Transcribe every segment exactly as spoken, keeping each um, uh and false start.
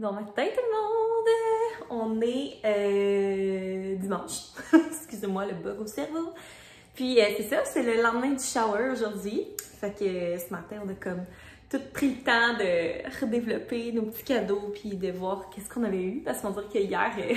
Bon matin tout le monde! On est euh, dimanche. Excusez-moi le bug au cerveau. Puis euh, c'est ça, c'est le lendemain du shower aujourd'hui. Fait que euh, ce matin, on a comme tout pris le temps de redévelopper nos petits cadeaux puis de voir qu'est-ce qu'on avait eu. Parce qu'on dirait que hier, euh,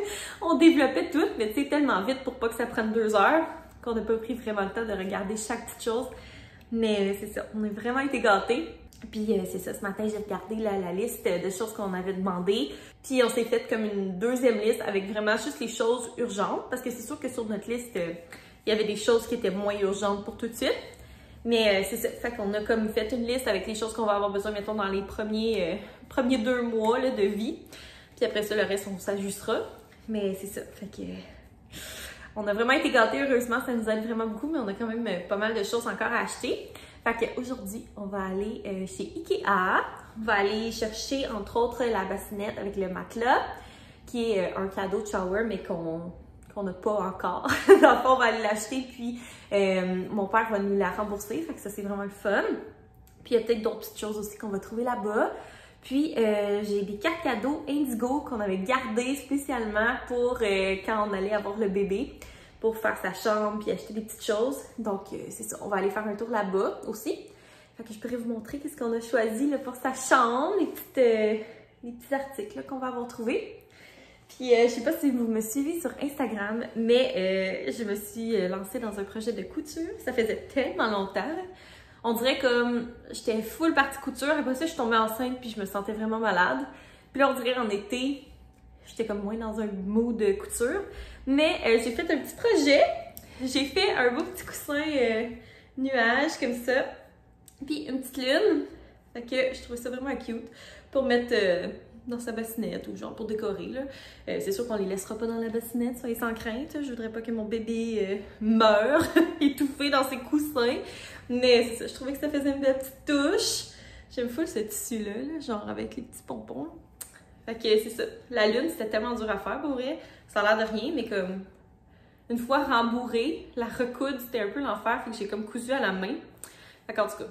on développait tout, mais tu sais, tellement vite pour pas que ça prenne deux heures qu'on n'a pas pris vraiment le temps de regarder chaque petite chose. Mais euh, c'est ça, on a vraiment été gâtés. Puis euh, c'est ça, ce matin, j'ai regardé la, la liste de choses qu'on avait demandées. Puis on s'est fait comme une deuxième liste avec vraiment juste les choses urgentes. Parce que c'est sûr que sur notre liste, euh, il y avait des choses qui étaient moins urgentes pour tout de suite. Mais euh, c'est ça, fait qu'on a comme fait une liste avec les choses qu'on va avoir besoin, mettons, dans les premiers, euh, premiers deux mois là, de vie. Puis après ça, le reste, on s'ajustera. Mais c'est ça, fait que... Euh, on a vraiment été gâtés, heureusement, ça nous aide vraiment beaucoup, mais on a quand même euh, pas mal de choses encore à acheter. Fait qu'aujourd'hui, on va aller euh, chez Ikea. On va aller chercher, entre autres, la bassinette avec le matelas, qui est euh, un cadeau de shower, mais qu'on qu'on n'a pas encore. Dans le fond, on va aller l'acheter, puis euh, mon père va nous la rembourser. Fait que ça, c'est vraiment le fun. Puis il y a peut-être d'autres petites choses aussi qu'on va trouver là-bas. Puis euh, j'ai des cartes cadeaux Indigo qu'on avait gardées spécialement pour euh, quand on allait avoir le bébé, pour faire sa chambre puis acheter des petites choses. Donc euh, c'est ça, on va aller faire un tour là-bas aussi. Fait que je pourrais vous montrer qu'est-ce qu'on a choisi là, pour sa chambre, les, petites, euh, les petits articles qu'on va avoir trouvés. Puis euh, je sais pas si vous me suivez sur Instagram, mais euh, je me suis lancée dans un projet de couture. Ça faisait tellement longtemps. Là. On dirait comme j'étais full partie couture. Après ça, je suis tombée enceinte puis je me sentais vraiment malade. Puis là, on dirait en été, j'étais comme moins dans un mood de couture. Mais euh, j'ai fait un petit projet. J'ai fait un beau petit coussin euh, nuage comme ça. Puis une petite lune. Fait que je trouvais ça vraiment cute pour mettre euh, dans sa bassinette ou genre pour décorer. Là. Euh, c'est sûr qu'on les laissera pas dans la bassinette, soyez sans crainte. Je voudrais pas que mon bébé euh, meure étouffé dans ses coussins. Mais c'est ça, je trouvais que ça faisait une belle petite touche. J'aime full ce tissu-là, là, genre avec les petits pompons. Fait que c'est ça. La lune, c'était tellement dur à faire pour vrai. Ça a l'air de rien, mais comme une fois rembourrée, la recoudre, c'était un peu l'enfer. Fait que j'ai comme cousu à la main. Fait qu'en tout cas,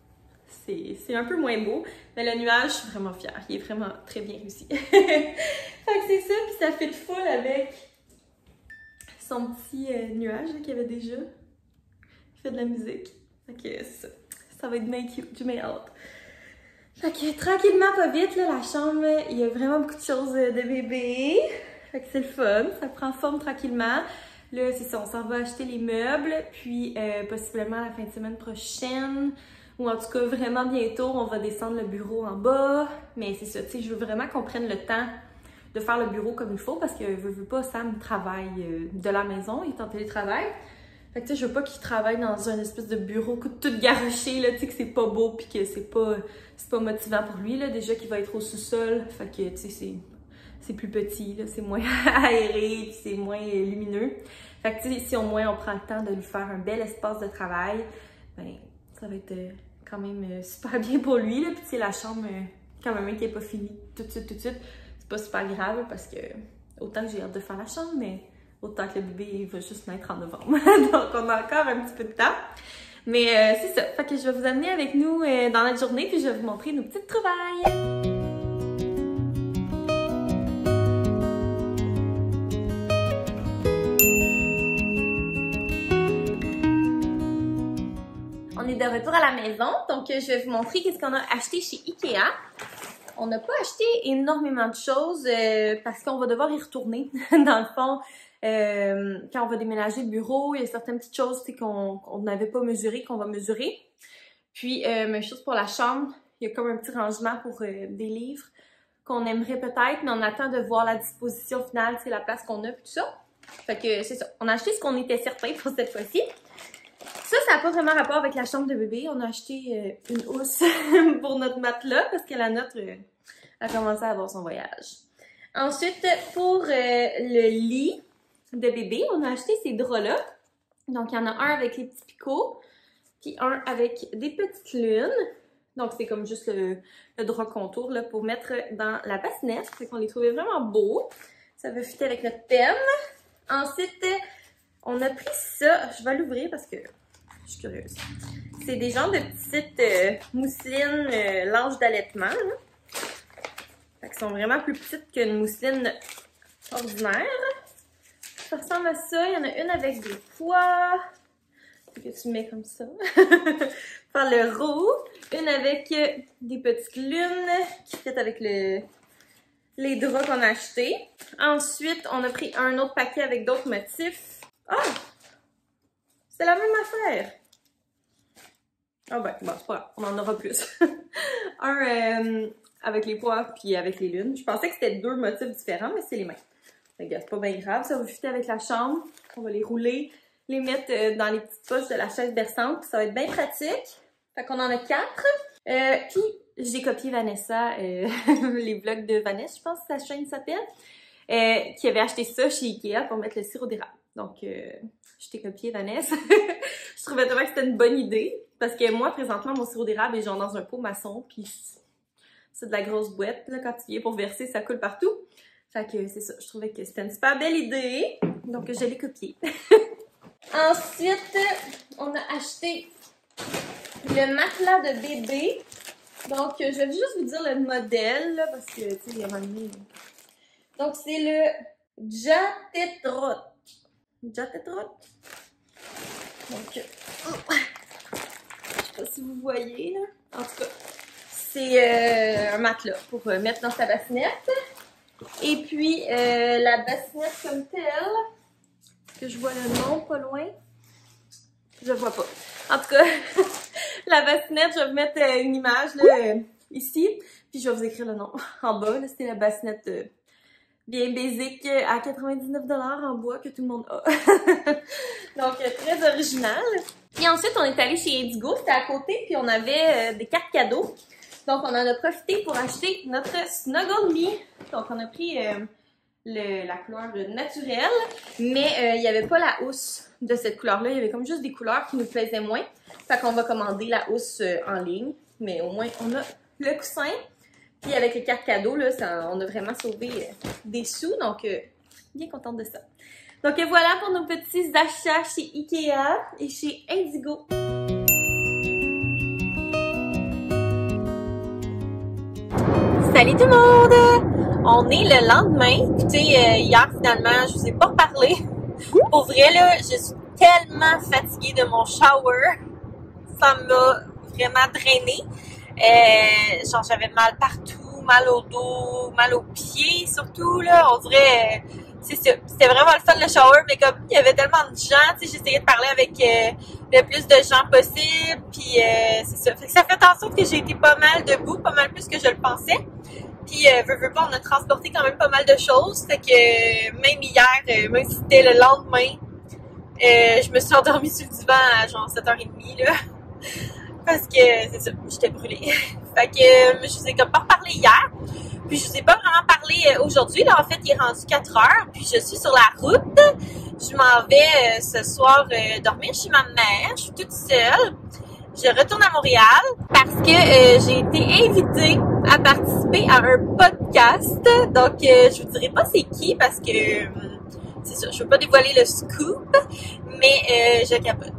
c'est un peu moins beau. Mais le nuage, je suis vraiment fière. Il est vraiment très bien réussi. Fait que c'est ça. Puis ça fait de full avec son petit euh, nuage qu'il y avait déjà. Il fait de la musique. Fait que c'est ça. Ça va être bien cute. J'ai bien hâte. Fait que tranquillement, pas vite, là, la chambre, il y a vraiment beaucoup de choses de bébé. Fait que c'est le fun. Ça prend forme tranquillement. Là, c'est ça. On s'en va acheter les meubles. Puis euh, possiblement la fin de semaine prochaine. Ou en tout cas, vraiment bientôt, on va descendre le bureau en bas. Mais c'est ça, tu sais, je veux vraiment qu'on prenne le temps de faire le bureau comme il faut. Parce que, veux, veux pas, Sam travaille euh, de la maison. Il est en télétravail. Fait que tu sais, je veux pas qu'il travaille dans un espèce de bureau tout garoché, là, tu sais, que c'est pas beau pis que c'est pas, c'est pas motivant pour lui, là. Déjà qu'il va être au sous-sol, fait que, tu sais, c'est plus petit, là, c'est moins aéré pis c'est moins lumineux. Fait que, tu sais, si au moins on prend le temps de lui faire un bel espace de travail, ben, ça va être euh, quand même euh, super bien pour lui, là. Pis tu sais, la chambre, euh, quand même, qui est pas finie tout de suite, tout de suite, c'est pas super grave, parce que, autant que j'ai hâte de faire la chambre, mais autant que le bébé va juste naître en novembre. Donc, on a encore un petit peu de temps. Mais euh, c'est ça. Fait que je vais vous amener avec nous euh, dans notre journée, puis je vais vous montrer nos petites trouvailles. On est de retour à la maison, donc je vais vous montrer qu'est-ce qu'on a acheté chez Ikea. On n'a pas acheté énormément de choses euh, parce qu'on va devoir y retourner. Dans le fond, euh, quand on va déménager le bureau, il y a certaines petites choses qu'on qu'on n'avait pas mesurées, qu'on va mesurer. Puis, euh, même chose pour la chambre, il y a comme un petit rangement pour euh, des livres qu'on aimerait peut-être, mais on attend de voir la disposition finale, c'est la place qu'on a, puis tout ça. Fait que c'est ça. On a acheté ce qu'on était certain pour cette fois-ci. Ça, ça n'a pas vraiment rapport avec la chambre de bébé. On a acheté euh, une housse pour notre matelas parce que la nôtre euh, a commencé à avoir son voyage. Ensuite, pour euh, le lit de bébé, on a acheté ces draps-là. Donc, il y en a un avec les petits picots, puis un avec des petites lunes. Donc, c'est comme juste le, le drap contour là, pour mettre dans la bassinette. Fait qu'on les trouvait vraiment beaux. Ça va fitter avec notre thème. Ensuite, on a pris ça. Je vais l'ouvrir parce que je suis curieuse. C'est des genres de petites euh, mousselines euh, larges d'allaitement. Fait qu'elles sont vraiment plus petites qu'une mousseline ordinaire. Ça ressemble à ça. Il y en a une avec des pois. Que tu mets comme ça. Faire le roux. Une avec des petites lunes qui fit avec le, les draps qu'on a achetés. Ensuite, on a pris un autre paquet avec d'autres motifs. Ah! Oh! C'est la même affaire. Ah ben, bon, c'est pas grave. On en aura plus. un euh, avec les pois puis avec les lunes. Je pensais que c'était deux motifs différents, mais c'est les mêmes. C'est pas bien grave. Ça va fitter avec la chambre. On va les rouler. Les mettre dans les petites poches de la chaise berçante, ça va être bien pratique. Fait qu'on en a quatre. Euh, puis j'ai copié Vanessa, euh, les vlogs de Vanessa, je pense que sa chaîne s'appelle, euh, qui avait acheté ça chez Ikea pour mettre le sirop d'érable. Donc, euh, je t'ai copié Vanessa. Je trouvais vraiment que c'était une bonne idée, parce que moi, présentement, mon sirop d'érable est genre dans un pot maçon, puis c'est de la grosse boîte, là, quand tu viens pour verser, ça coule partout. Fait que c'est ça, je trouvais que c'était une super belle idée, donc je l'ai copié. Ensuite, on a acheté le matelas de bébé. Donc, je vais juste vous dire le modèle, là, parce que, tu sais, il y a un moment donné. Donc, c'est le Jatetrot. Jatetrot. Donc, oh, je sais pas si vous voyez, là. En tout cas, c'est euh, un matelas pour euh, mettre dans sa bassinette. Et puis, euh, la bassinette comme telle. Que je vois le nom pas loin. Je le vois pas. En tout cas, la bassinette, je vais vous mettre euh, une image là, euh, ici. Puis je vais vous écrire le nom en bas. C'était la bassinette euh, bien basique euh, à quatre-vingt-dix-neuf dollars en bois que tout le monde a. Donc, euh, très original. Puis ensuite, on est allé chez Indigo. C'était à côté. Puis on avait euh, des cartes cadeaux. Donc, on en a profité pour acheter notre Snuggle Me. Donc, on a pris... Euh, Le, la couleur naturelle, mais euh, il n'y avait pas la housse de cette couleur-là. Il y avait comme juste des couleurs qui nous plaisaient moins. Fait qu'on va commander la housse euh, en ligne. Mais au moins, on a le coussin. Puis avec les cartes cadeaux, là, ça, on a vraiment sauvé euh, des sous. Donc, euh, bien contente de ça. Donc euh, voilà pour nos petits achats chez Ikea et chez Indigo. Salut tout le monde! On est le lendemain. Écoutez, euh, hier, finalement, je vous ai pas parlé. Pour vrai, là, je suis tellement fatiguée de mon shower. Ça m'a vraiment drainée. Euh, genre, j'avais mal partout, mal au dos, mal aux pieds, surtout, là. On dirait, euh, c'était vraiment le fun, le shower, mais comme il y avait tellement de gens, tu sais, j'essayais de parler avec euh, le plus de gens possible, puis euh, c'est ça. Fait que ça fait en sorte que j'ai été pas mal debout, pas mal plus que je le pensais. Puis, euh, veux, veux pas, on a transporté quand même pas mal de choses. Fait que euh, même hier, euh, même si c'était le lendemain, euh, je me suis endormie sur le divan à genre sept heures trente, là. Parce que, c'est ça, j'étais brûlée. Fait que euh, je vous ai comme pas reparlé hier. Puis, je vous ai pas vraiment parlé euh, aujourd'hui. Là, en fait, il est rendu quatre heures. Puis, je suis sur la route. Je m'en vais euh, ce soir euh, dormir chez ma mère. Je suis toute seule. Je retourne à Montréal parce que euh, j'ai été invitée à participer à un podcast. Donc, euh, je vous dirai pas c'est qui parce que euh, c'est ça, je veux pas dévoiler le scoop, mais euh, je capote.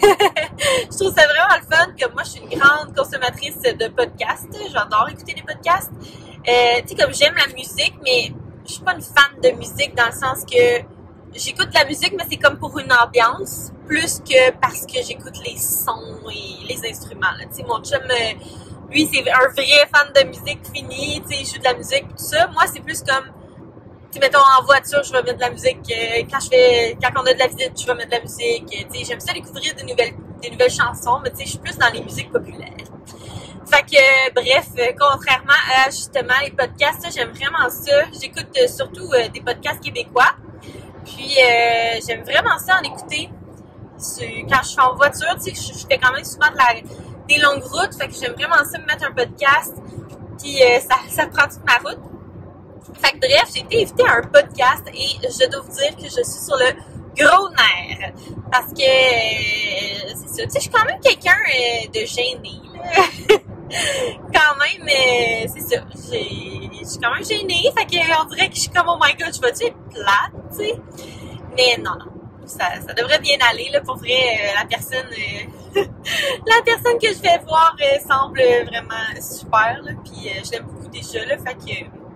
Je trouve ça vraiment le fun que moi, je suis une grande consommatrice de podcasts. J'adore écouter des podcasts. Euh, tu sais, comme j'aime la musique, mais je suis pas une fan de musique dans le sens que j'écoute la musique, mais c'est comme pour une ambiance, plus que parce que j'écoute les sons et les instruments. Tu sais, mon chum, euh, lui, c'est un vrai fan de musique fini, tu sais, il joue de la musique, tout ça. Moi, c'est plus comme, tu sais, mettons, en voiture, je vais mettre de la musique. Euh, quand je fais, quand on a de la visite, je vais mettre de la musique. Tu sais, j'aime ça découvrir des nouvelles, des nouvelles chansons, mais tu sais, je suis plus dans les musiques populaires. Fait que, euh, bref, euh, contrairement à, justement, les podcasts, j'aime vraiment ça. J'écoute euh, surtout euh, des podcasts québécois. Puis, euh, j'aime vraiment ça en écouter. Quand je suis en voiture, tu sais, je, je fais quand même souvent de la, des longues routes. Fait que j'aime vraiment ça me mettre un podcast. Puis, euh, ça, ça prend toute ma route. Fait que bref, j'ai été invitée à un podcast et je dois vous dire que je suis sur le gros nerf. Parce que, euh, c'est ça, tu sais, je suis quand même quelqu'un euh, de gêné, là. Quand même, euh, c'est ça, j'ai, je suis quand même gênée. Fait qu'on dirait que je suis comme, oh my god, je vais-tu être plate, tu sais. Mais non, non. Ça, ça devrait bien aller, là, pour vrai, euh, la personne, euh, la personne que je vais voir euh, semble vraiment super, là, puis euh, je l'aime beaucoup déjà, là, fait que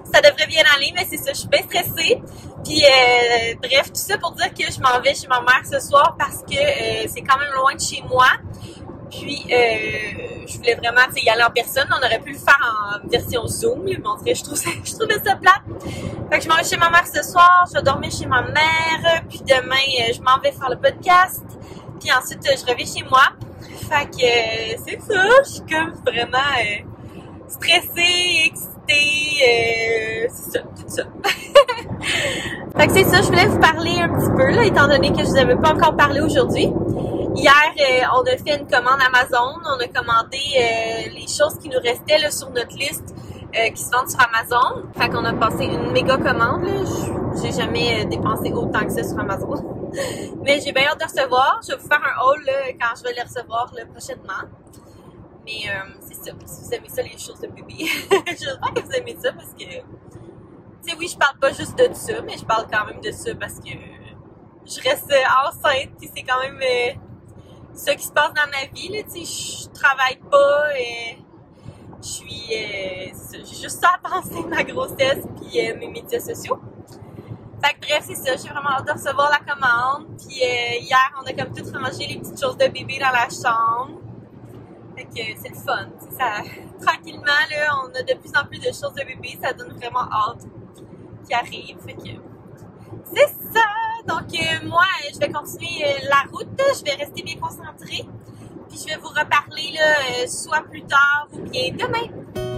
ça devrait bien aller, mais c'est ça, je suis bien stressée. Puis euh, bref, tout ça pour dire que je m'en vais chez ma mère ce soir parce que euh, c'est quand même loin de chez moi. Puis euh, je voulais vraiment y aller en personne. On aurait pu le faire en version Zoom, mais en vrai, je, trouve ça, je trouvais ça plate. Fait que je m'en vais chez ma mère ce soir, je vais dormir chez ma mère, puis demain, euh, je m'en vais faire le podcast. Puis ensuite, euh, je reviens chez moi. Fait que euh, c'est ça, je suis comme vraiment euh, stressée, excitée, euh, c'est ça, tout ça. Fait que c'est ça, je voulais vous parler un petit peu, là, étant donné que je vous avais pas encore parlé aujourd'hui. Hier, euh, on a fait une commande Amazon. On a commandé euh, les choses qui nous restaient là, sur notre liste euh, qui se vendent sur Amazon. Fait qu'on a passé une méga commande. J'ai jamais euh, dépensé autant que ça sur Amazon. Mais j'ai bien hâte de recevoir. Je vais vous faire un haul là, quand je vais les recevoir là, prochainement. Mais euh, c'est ça. Si vous aimez ça, les choses de bébé. J'espère que vous aimez ça parce que... Tu sais, oui, je parle pas juste de ça, mais je parle quand même de ça parce que je reste enceinte. Puis c'est quand même... Euh, ce qui se passe dans ma vie, là, tu sais, je travaille pas, et je suis, euh, j'ai juste ça à penser de ma grossesse puis euh, mes médias sociaux. Fait que bref, c'est ça, j'ai vraiment hâte de recevoir la commande. Puis euh, hier, on a comme tout rangé les petites choses de bébé dans la chambre. Fait que c'est le fun, tu sais, ça, tranquillement, là, on a de plus en plus de choses de bébé, ça donne vraiment hâte qui arrive. Fait que c'est ça! Donc, euh, moi, je vais continuer euh, la route. Je vais rester bien concentrée. Puis, je vais vous reparler là, euh, soit plus tard ou bien demain.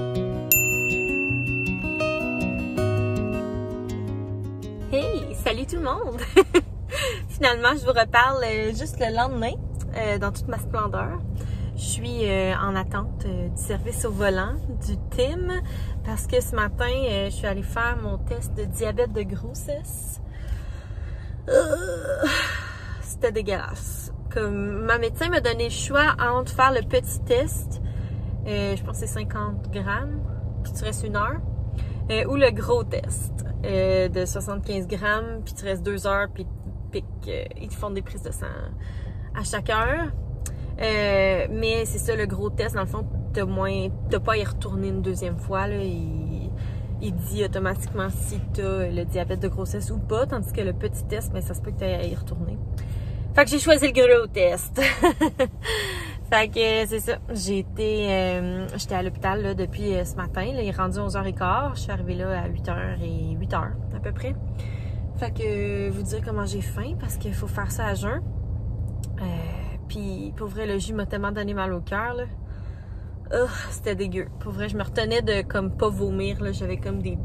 Hey! Salut tout le monde! Finalement, je vous reparle euh, juste le lendemain, euh, dans toute ma splendeur. Je suis euh, en attente euh, du service au volant, du T I M, parce que ce matin, euh, je suis allée faire mon test de diabète de grossesse. Euh, c'était dégueulasse. Comme ma médecin m'a donné le choix entre faire le petit test, euh, je pense que c'est cinquante grammes, puis tu restes une heure, euh, ou le gros test euh, de soixante-quinze grammes, puis tu restes deux heures, puis euh, ils te font des prises de sang à chaque heure. Euh, mais c'est ça, le gros test, dans le fond, t'as moins, t'as pas à y retourner une deuxième fois, là, il, il dit automatiquement si t'as le diabète de grossesse ou pas, tandis que le petit test, mais ça se peut que t'aies à y retourner. Fait que j'ai choisi le gros test. Fait que c'est ça, j'ai été, euh, j'étais à l'hôpital là, depuis euh, ce matin, là, il est rendu onze heures quinze, je suis arrivée là à huit heures et huit heures à peu près. Fait que vous dire comment j'ai faim, parce qu'il faut faire ça à jeun. Euh, Puis pour vrai, le jus m'a tellement donné mal au cœur, là. Oh, c'était dégueu. Pour vrai, je me retenais de comme pas vomir, là. J'avais comme des...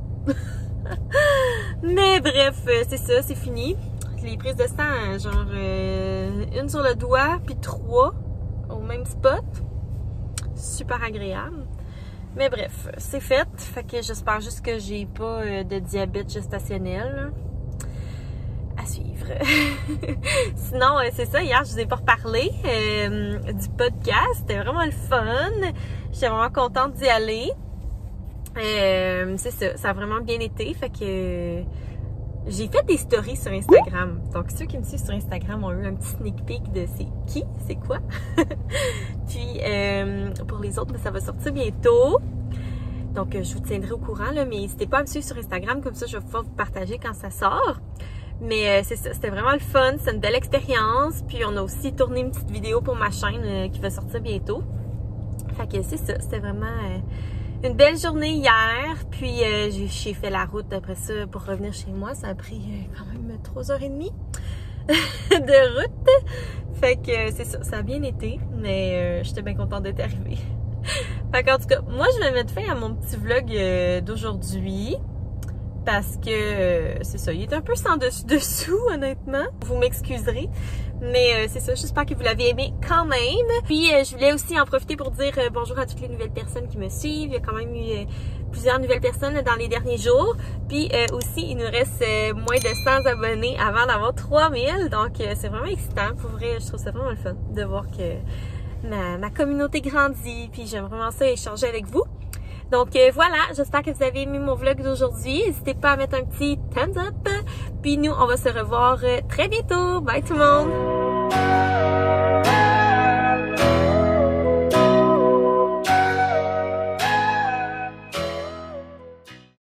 Mais bref, c'est ça, c'est fini. Les prises de sang, genre euh, une sur le doigt, puis trois au même spot. Super agréable. Mais bref, c'est fait. Fait que j'espère juste que j'ai pas euh, de diabète gestationnel, là. À suivre. Sinon, euh, c'est ça, hier, je vous ai pas reparlé euh, du podcast. C'était vraiment le fun. J'étais vraiment contente d'y aller. Euh, c'est ça, ça a vraiment bien été. Fait que euh, j'ai fait des stories sur Instagram. Donc, ceux qui me suivent sur Instagram ont eu un petit sneak peek de c'est qui, c'est quoi. Puis, euh, pour les autres, ça va sortir bientôt. Donc, je vous tiendrai au courant, là, mais n'hésitez pas à me suivre sur Instagram. Comme ça, je vais pouvoir vous partager quand ça sort. Mais euh, c'est ça, c'était vraiment le fun, c'est une belle expérience. Puis on a aussi tourné une petite vidéo pour ma chaîne euh, qui va sortir bientôt. Fait que c'est ça, c'était vraiment euh, une belle journée hier. Puis euh, j'ai fait la route après ça pour revenir chez moi. Ça a pris euh, quand même trois heures trente de route. Fait que euh, c'est ça, ça a bien été. Mais euh, j'étais bien contente d'être arrivée. Fait qu'en tout cas, moi je vais mettre fin à mon petit vlog euh, d'aujourd'hui. Parce que euh, c'est ça, il est un peu sans dessus dessous, honnêtement. Vous m'excuserez. Mais euh, c'est ça, j'espère que vous l'avez aimé quand même. Puis euh, je voulais aussi en profiter pour dire euh, bonjour à toutes les nouvelles personnes qui me suivent. Il y a quand même eu euh, plusieurs nouvelles personnes là, dans les derniers jours. Puis euh, aussi, il nous reste euh, moins de cent abonnés avant d'avoir trois mille. Donc euh, c'est vraiment excitant. Pour vrai, je trouve ça vraiment le fun de voir que ma, ma communauté grandit. Puis j'aime vraiment ça échanger avec vous. Donc euh, voilà, j'espère que vous avez aimé mon vlog d'aujourd'hui. N'hésitez pas à mettre un petit thumbs up. Puis nous, on va se revoir euh, très bientôt. Bye tout le monde!